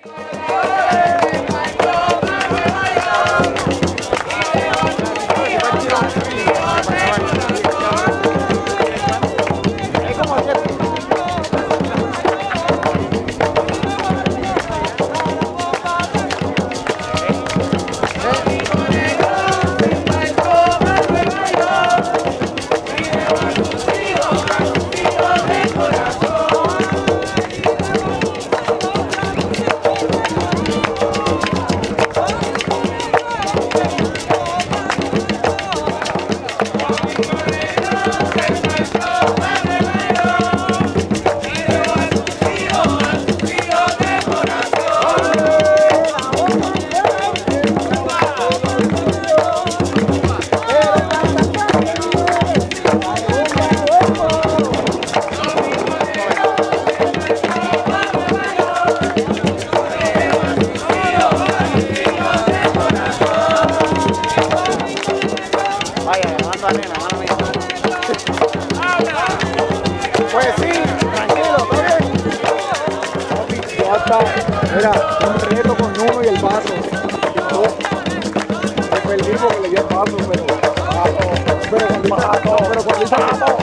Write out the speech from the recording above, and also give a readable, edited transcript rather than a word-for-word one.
Pues sí, tranquilo, ¿todo bien? Mira, un reto con Nuno y el vaso. Me perdí porque le di el vaso, pero cuando hizo